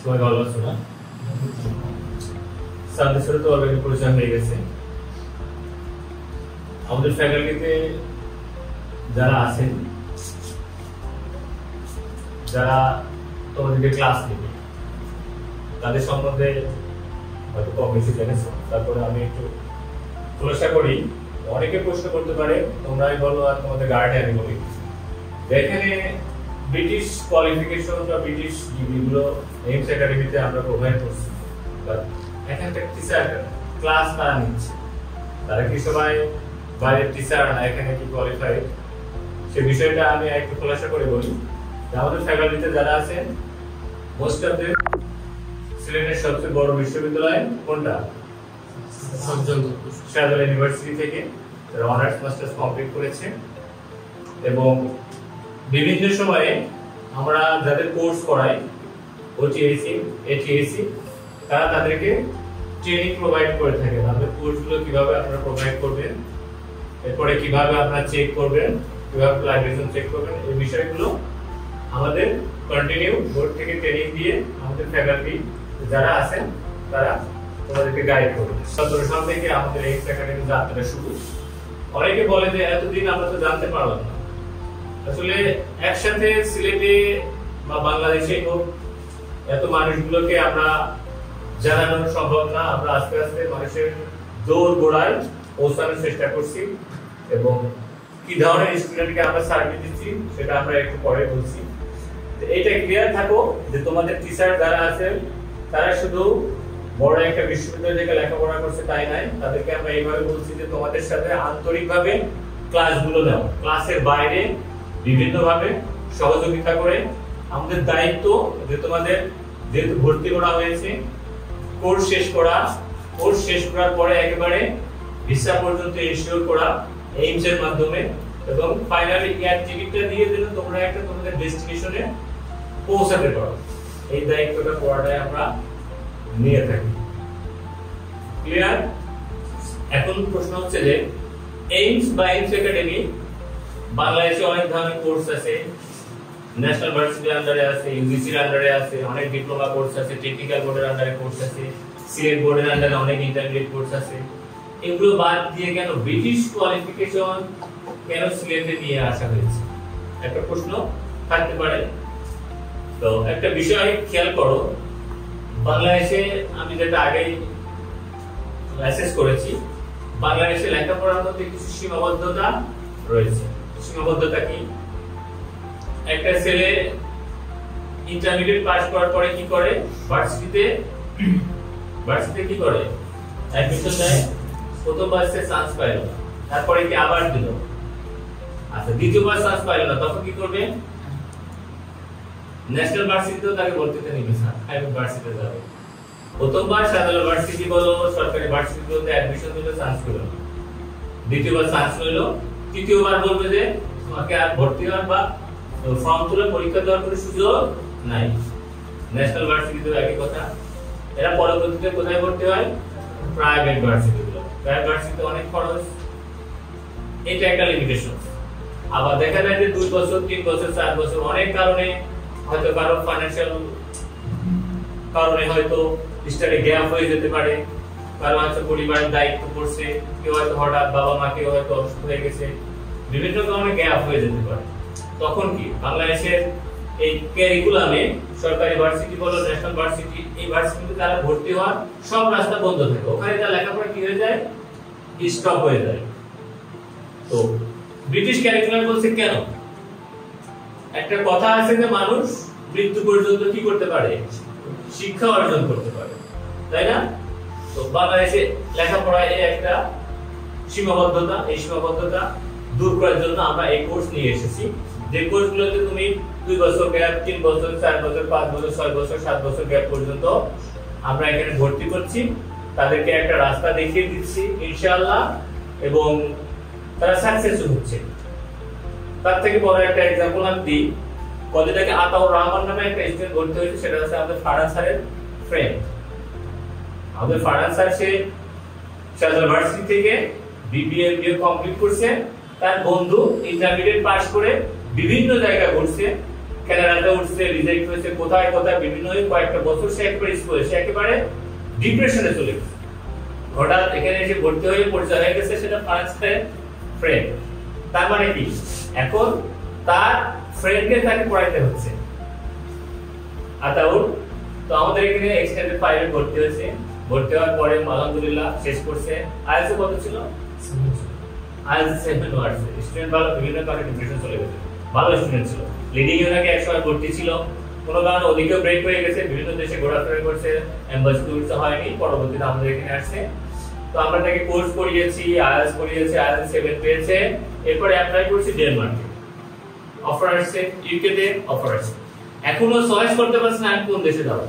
সবাই ভালো আছো না? স্যারদের সাথে তো অলরেডি পরিচয় হয়ে গেছে। আমাদের ফ্যাকাল্টিতে যারা আছেন, যারা তোমাদেরকে ক্লাস নেবে, তাদের সম্বন্ধে হয়তো কম বেশি জেনেছো। তারপরে আমি একটু খোলাসা করি। অনেকে প্রশ্ন করতে পারে, তোমরাই বলো আর তোমাদের গার্ডিয়ানই বলি, এখানে ব্রিটিশ কোয়ালিফিকেশন বা ব্রিটিশ ডিগ্রিগুলো এইমস একাডেমিতে আমরা প্রোভাইড করছি। এখানকার টিচার ক্লাস তারা নিচ্ছে, তারা কি সবাই বাইরের টিচার না, এখানে কি কোয়ালিফাইড, সে বিষয়টা আমি একটু খোলাসা করে বলি। আমাদের ফ্যাকাল্টিতে যারা আছেন, মোস্ট অফ দেম সিলেটের সবচেয়ে বড় বিশ্ববিদ্যালয় কোনটা? শাহজালাল ইউনিভার্সিটি থেকে তারা অনার্স মাস্টার্স কমপ্লিট করেছে। এবং বিভিন্ন সময়ে আমরা যাদের কোর্স করাই, ওটিএসি, এটিএসি, তারা তাদেরকে ট্রেনিং প্রোভাইড করে থাকে। আমাদের কোর্সগুলো কিভাবে আপনারা প্রোভাইড করবেন, এরপরে কিভাবে আপনারা চেক করবেন, কিভাবে প্লাগিজম চেক করবেন, এই বিষয়গুলো আমাদের কন্টিনিউ বোর্ড থেকে ট্রেনিং দিয়ে আমাদের ফ্যাকাল্টি যারা আছেন তারা তোমাদেরকে গাইড করবে। 17 সাল থেকে আমাদের এইমস একাডেমি যাত্রা শুরু। অনেকে বলে যে এতদিন আমরা তো জানতে পারলাম না। আসলে একসাথে সিলেটে বা বাংলাদেশে হোক, এত মানুষগুলোকে আমরা জানানো সম্ভব না। আমরা আস্তে আস্তে মানুষের দৌড় গোড়ায় পৌঁছানোর চেষ্টা করছি এবং কি ধরনের স্টুডেন্টকে আমরা সার্ভিস দিচ্ছি সেটা আমরা একটু পরে বলছি। এইটা ক্লিয়ার থাকো যে তোমাদের টিচার যারা আছেন তারা শুধু বড় একটা বিশ্ববিদ্যালয় থেকে লেখাপড়া করছে তাই নাই, তাদেরকে আমরা এইভাবে বলছি যে তোমাদের সাথে আন্তরিকভাবে ক্লাসগুলো নাও, ক্লাসের বাইরে বিভিন্নভাবে সহযোগিতা করে। আমাদের দায়িত্ব যে তোমাদের যেহেতু ভর্তি করা হয়েছে, কোর্স শেষ করার পরে একেবারে ভিসা পর্যন্ত ইনশিওর করা এইমস এর মাধ্যমে, এবং ফাইনালি এয়ার টিকিটটা দিয়ে যেন তোমরা একটা তোমাদের ডেস্টিনেশনে পৌঁছাতে পারো, এই দায়িত্বটা পড়াটাই আমরা নিয়ে থাকি। ক্লিয়ার? এখন প্রশ্ন হচ্ছে যে এইমস বা এইমস একাডেমি বাংলাদেশে অনেক ধরনের কোর্স আছে, ন্যাশনাল ভার্সিটির আন্ডারে আছে, ইউজিসির আন্ডারে আছে, অনেক ডিপ্লোমা কোর্স আছে, টেকনিক্যাল বোর্ডের আন্ডারে কোর্স আছে, সিলেট বোর্ডের আন্ডারে অনেক ইন্টারমিডিয়েট কোর্স আছে। এগুলো বাদ দিয়ে কেন ব্রিটিশ কোয়ালিফিকেশন কেন সিলেটে নিয়ে আসা হয়েছে, একটা প্রশ্ন থাকতে পারে। তো একটা বিষয় খেয়াল করো, বাংলাদেশে আমি যেটা আগেই অ্যাসেস করেছি, বাংলাদেশে লেখাপড়ার মধ্যে কিছু সীমাবদ্ধতা রয়েছে। সীমাবদ্ধতা কি? একটা ছেলে ইন্টারমিডিয়েট পাস করার পরে কি করে, ভার্সিটিতে কি করে, অ্যাডমিশন নেয়, প্রথমবার সে চান্স পাইল না, তারপরে কি আবার দিল, আচ্ছা দ্বিতীয়বার চান্স পাইল না, তখন কি করবে? ন্যাশনাল ভার্সিটিতেও তাকে ভর্তিতে নিবে না, প্রাইভেট ভার্সিটিতে যাবে। প্রথমবার শাহজালাল ভার্সিটি বলো, সরকারি ভার্সিটিতে অ্যাডমিশন দিলে চান্স পেল না, দ্বিতীয়বার চান্স পেল, তৃতীয়বার বলবে যে তোমাকে আর ভর্তি হওয়ার বা ফর্ম তুলে পরীক্ষা দেওয়ার কোনো সুযোগ নাই। ন্যাশনাল ভার্সিটিতেও একই কথা। এরা পরবর্তীতে কোথায় ভর্তি হয়? প্রাইভেট ভার্সিটিগুলো। প্রাইভেট ভার্সিটিতে অনেক খরচ, এটা একটা লিমিটেশন। আবার দেখা যায় যে 2 বছর, 3 বছর, 4 বছর অনেক কারণে, হয়তো কারো ফাইন্যান্সিয়াল কারণে হয়তো স্টাডি গ্যাপ হয়ে যেতে পারে, কারো হয়তো পরিবারের দায়িত্ব পড়ছে, কেউ হয়তো হঠাৎ বাবা মা কেউ হয়তো অসুস্থ হয়ে গেছে, বিভিন্ন কারণে গ্যাপ হয়ে যেতে পারে। তখন কি বাংলাদেশের এই ক্যারিকুলামে সরকারি ভার্সিটি বলো, ন্যাশনাল ভার্সিটি, এই ভার্সিটিতে তারা ভর্তি হওয়ার সব রাস্তা বন্ধ থাকে, ওখানে তার লেখাপড়া কি হয়ে যায়, স্টপ হয়ে যায়। তো ব্রিটিশ ক্যারিকুলাম বলছে কেন? একটা কথা আছে যে মানুষ মৃত্যু পর্যন্ত কি করতে পারে, শিক্ষা অর্জন করতে পারে, তাই না? তো বাংলাদেশে লেখাপড়ায় এই একটা সীমাবদ্ধতা, এই সীমাবদ্ধতা দূর করার জন্য আমরা এই কোর্স নিয়ে এসেছি। যে কোর্সগুলোতে তুমি 2 বছর গ্যাপ, 3 বছর, 4 বছর, 5 বছর, 6 বছর, 7 বছর গ্যাপ পর্যন্ত আমরা এখানে ভর্তি করছি, তাদেরকে একটা রাস্তা দেখিয়ে দিচ্ছি ইনশাআল্লাহ, এবং তারা সাকসেসফুল হচ্ছে। তার থেকে বড় একটা एग्जांपल আমি দিই। কলেজে আতাউর রহমান নামে একটা স্টুডেন্ট ভর্তি হয়েছে, সেটা হচ্ছে আমাদের ফারহান স্যারের ফ্রেন্ড। আমাদের ফারহান স্যার সে শাহজালাল ভার্সিটি থেকে বিবিএ কমপ্লিট করছে, তার বন্ধু ইন্টারমিডিয়েট পাস করে বিভিন্ন জায়গায় ঘুরছে, কানাডাতে উঠছে, রিজেক্ট হয়েছে, কোথায় কোথায় বিভিন্ন কয়েকটা বছর সে একবার স্কুলে, সে একেবারে ডিপ্রেশনে চলে গেছে। হঠাৎ এখানে এসে ভর্তি হয়ে পরিচয় হয়ে গেছে সেটা ফার্স্ট ফ্রেন্ড। তার মানে কি এখন তার ফ্রেন্ডকে তাকে পড়াইতে হচ্ছে। আতাউর তো আমাদের এখানে এক্সটেন্ডেড 5 এ ভর্তি হয়েছে। ভর্তি হওয়ার পরে আলহামদুলিল্লাহ শেষ করছে। আইএলটিএস কত ছিল? আইএলটিএস 7 ওয়ার্ডস। স্টুডেন্ট ভালো, বিভিন্ন কারণে ডিপ্রেশন চলে গেছে। ভালো স্টুডেন্ট ছিল, লিডিং ইউনাকে একসময় ভর্তি ছিল, কোনো কারণে ওদিকে ব্রেক হয়ে গেছে, বিভিন্ন দেশে ঘোরাফেরা করছে, এমবাসি টুরস হয়নি, পরবর্তীতে আমাদের এখানে আসছে। তো আমরা তাকে কোর্স করিয়েছি, আইএলটিএস করিয়েছি, আইএলটিএস 7 পেয়েছে। এরপরে অ্যাপ্লাই করছি ডেনমার্কে, অফার আসছে, ইউকে তে অফার আসছে। এখনো চয়েস করতে পারছে না কোন দেশে যাব।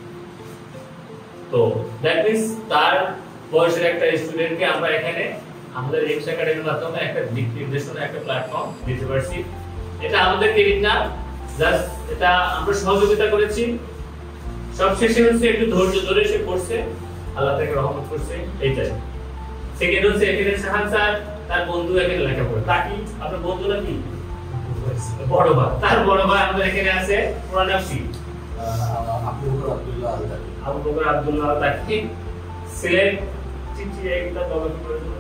তো দ্যাট মিন্স তার বয়সের একটা স্টুডেন্টকে আমরা এখানে আমাদের এক্স একাডেমির মাধ্যমে একটা দিক নির্দেশনা, একটা প্ল্যাটফর্ম দিতে পারছি। এটা আমাদের ক্রেডিট না, জাস্ট এটা আমরা সহযোগিতা করেছি। সবশেষে হচ্ছে একটু ধৈর্য ধরে সে পড়ছে, আল্লাহ তাকে রহমত করছে, এইটাই। সেকেন্ড হচ্ছে এখানে শাহান স্যার তার বন্ধু এখানে লেখাপড়া, তাকি আপনার বন্ধু নাকি বড় ভাই, তার বড় ভাই আমাদের এখানে আছে, পুরো নাম কি? আবু বকর আব্দুল্লাহ আল তাকি, সিলেট চিচিএগুলা কলেজ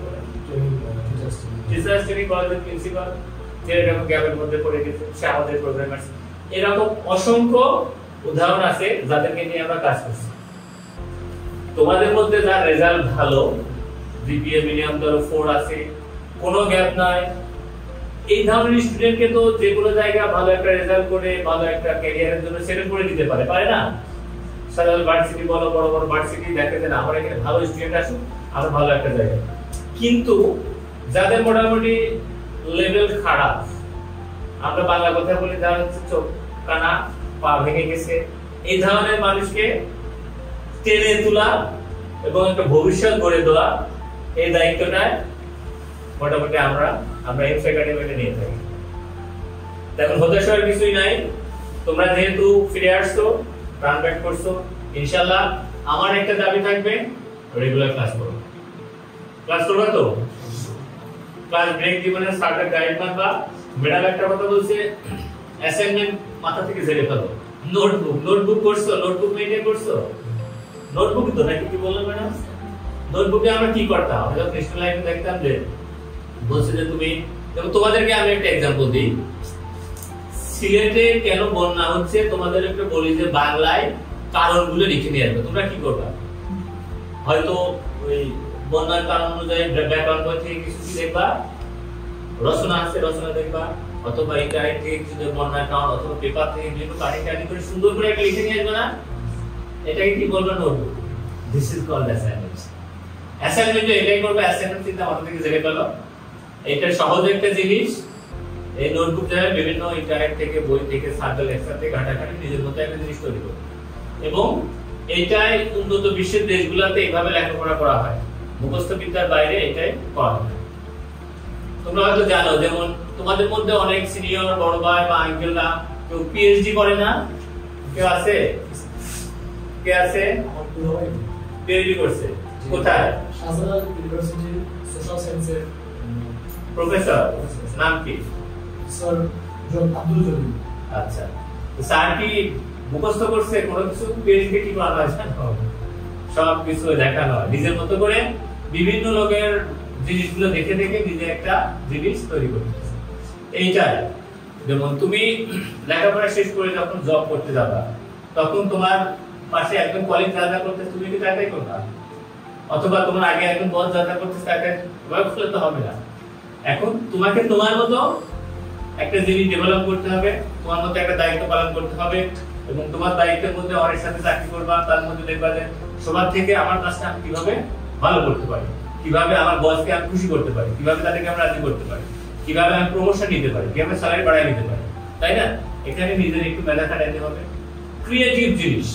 টিচার্স ট্রেনিং কলেজের প্রিন্সিপাল, যেরকম গ্যাপের মধ্যে পড়ে গেছে, সে আমাদের প্রোগ্রামার। এরকম অসংখ্য উদাহরণ আছে যাদেরকে নিয়ে আমরা কাজ করছি। তোমাদের মধ্যে যার রেজাল্ট ভালো, জিপিএ মিনিমাম ধরো 4 আছে, কোনো গ্যাপ নাই, এই ধরনের স্টুডেন্টকে তো যে কোনো জায়গা ভালো একটা রেজাল্ট করে ভালো একটা ক্যারিয়ারের জন্য সেটেল করে দিতে পারে, পারে না? সাধারণ ভার্সিটি বলো, বড় বড় ভার্সিটি দেখে যে আমার এখানে ভালো স্টুডেন্ট আসুক, আমার ভালো একটা জায়গা। কিন্তু যাদের মোটামুটি লেভেল খারাপ, আমরা বাংলা কথা বলি, যারা হচ্ছে চোখ কানা পা ভেঙে গেছে, এই ধরনের মানুষকে টেনে তোলা এবং একটা ভবিষ্যৎ গড়ে দেওয়া, এই দায়িত্বটা মোটামুটি আমরা এক্স একাডেমিতে নিয়ে থাকি। দেখুন হতাশ হওয়ার কিছুই নাই, তোমরা যেহেতু ফিরে আসছো, রান ব্যাক করছো, ইনশাআল্লাহ আমার একটা দাবি থাকবে, রেগুলার ক্লাস করো। ক্লাস করবে তো? ক্লাস ব্রেক জীবনের স্টার্টার গাইড মানবা। ম্যাডাম একটা কথা বলছে, অ্যাসাইনমেন্ট মাথা থেকে ঝেড়ে ফেলো। নোটবুক করছো? নোটবুক মেইনটেইন করছো? নোটবুক তো নাকি, কি বললেন ম্যাডাম? নোটবুকে আমরা কি করতাম? যখন ন্যাশনাল লাইফে দেখতাম যে বলছে যে তুমি, যেমন তোমাদেরকে আমি একটা एग्जांपल দিই, সিলেটে কেন বন্যা হচ্ছে তোমাদের একটা বলি যে বাংলায় কারণগুলো লিখে নিয়ে আসবে। তোমরা কি করবা? হয়তো ওই বন্যার কারণ অনুযায়ী ব্যাকগ্রাউন্ড থেকে কিছু কি দেখবা, রচনা আছে, রচনা দেখবা, অথবা ইন্টারনেট থেকে কিছু বন্যার কারণ, অথবা পেপার থেকে বিভিন্ন কাহিনী করে সুন্দর করে একটা লিখে নিয়ে আসবে না? এটাকে কি বলবো? Notebook. This is called assignment. অ্যাসাইনমেন্টে এটাই করবে, অ্যাসাইনমেন্ট চিন্তা মাথা থেকে ঝেড়ে ফেলো। এটা সহজ একটা জিনিস। এই নোটবুক যাবে বিভিন্ন ইন্টারনেট থেকে, বই থেকে, সার্কেল লেকচার থেকে ঘাটাঘাটি নিজের মতো একটা জিনিস তৈরি করবে। এবং এটাই উন্নত বিশ্বের দেশগুলোতে এইভাবে লেখাপড়া করা হয়, মুখস্থ বিদ্যার বাইরে এটাই করা হয়। তোমরা হয়তো জানো, যেমন তোমাদের মধ্যে অনেক সিনিয়র বড় ভাই বা আঙ্কেলরা কেউ পিএইচডি করে না? কেউ আছে? কে আছে পিএইচডি করছে? কোথায়? শাহজালাল ইউনিভার্সিটি সোশ্যাল সায়েন্সের প্রফেসর, নাম কি? স্যার আব্দুল জলিল। আচ্ছা, স্যার কি মুখস্থ করছে কোনো কিছু? পিএইচডি কি করা হয় সব কিছু দেখানো হয়, নিজের মতো করে বিভিন্ন লোকের জিনিসগুলো দেখে দেখে নিজে একটা জিনিস তৈরি করতেছে। এইটাই, যেমন তুমি লেখাপড়া শেষ করে যখন জব করতে যাবা, তখন তোমার পাশে একজন কলিগ যা করতে তুমি কি তাই করবা? অথবা তোমার আগে একজন বস যা করতে তাই ওয়ার্ক করলে তো হবে না। এখন তোমাকে তোমার মতো একটা জিনিস ডেভেলপ করতে হবে, তোমার মতো একটা দায়িত্ব পালন করতে হবে, এবং তোমার দায়িত্বের মধ্যে অনেক সাথে চাকরি করবা, তার মধ্যে দেখবা যে সবার থেকে আমার কাজটা আমি কিভাবে ভালো করতে পারি, কিভাবে আমার বসকে আমি খুশি করতে পারি, কিভাবে তাদেরকে আমরা রাজি করতে পারি, কিভাবে আমি প্রমোশন নিতে পারি, কিভাবে স্যালারি বাড়ায় নিতে পারি, তাই না? এখানে নিজের একটু মেধা খাটাইতে হবে। ক্রিয়েটিভ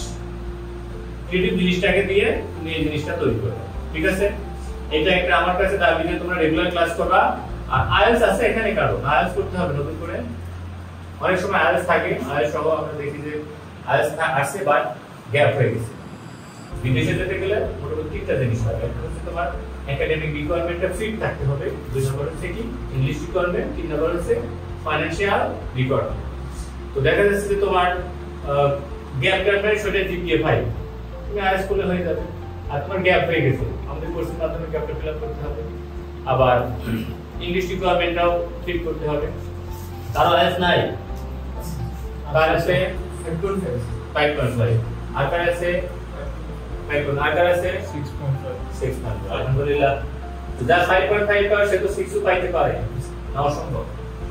জিনিসটাকে দিয়ে তুমি এই জিনিসটা তৈরি করবে, ঠিক আছে? এটা একটা আমার কাছে দাবি যে তোমরা রেগুলার ক্লাস করবা। আর আইএলটিএস আছে এখানে, কারণ আইএলটিএস করতে হবে নতুন করে। অনেক সময় আইএলটিএস থাকে, আইএলটিএস সহ আমরা দেখি যে আইএলটিএস আসছে বাট গ্যাপ হয়ে গেছে। বিদেশে যেতে গেলে মোটামুটি 3টা জিনিস হয়। একটা হচ্ছে তোমার একাডেমিক রিকোয়ারমেন্টটা ফিট থাকতে হবে, 2 নম্বর হচ্ছে কি ইংলিশ রিকোয়ারমেন্ট, 3 নম্বর হচ্ছে ফাইনান্সিয়াল রিকোয়ারমেন্ট। তো দেখা যাচ্ছে যে তোমার গ্যাপ সেটা জিপিএ 5 তুমি হাই স্কুলে হয়ে যাবে। আর তোমার গ্যাপ হয়ে গেছে, আমাদের কোর্সের মাধ্যমে গ্যাপটা ফিল আপ করতে হবে। আবার ইংলিশ রিকোয়ারমেন্টটাও ফিল করতে হবে। কারো এস নাই, কার আছে 5.5, আর কার আছে 5.5, আর কার আছে 6.5। আলহামদুলিল্লাহ, যা 5.5 পায় সে তো 6 পাইতে পারে না, অসম্ভব।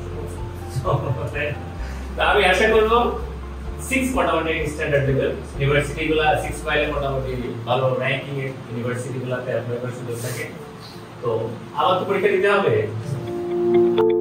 তো আমি আশা করব 6 মোটামুটি স্ট্যান্ডার্ড লেভেল ইউনিভার্সিটি গুলা 6 পাইলে মোটামুটি ভালো র‍্যাঙ্কিং এর ইউনিভার্সিটি গুলাতে অ্যাপ্লাই করার সুযোগ থাকে। তো আবার তো পরীক্ষা দিতে হবে।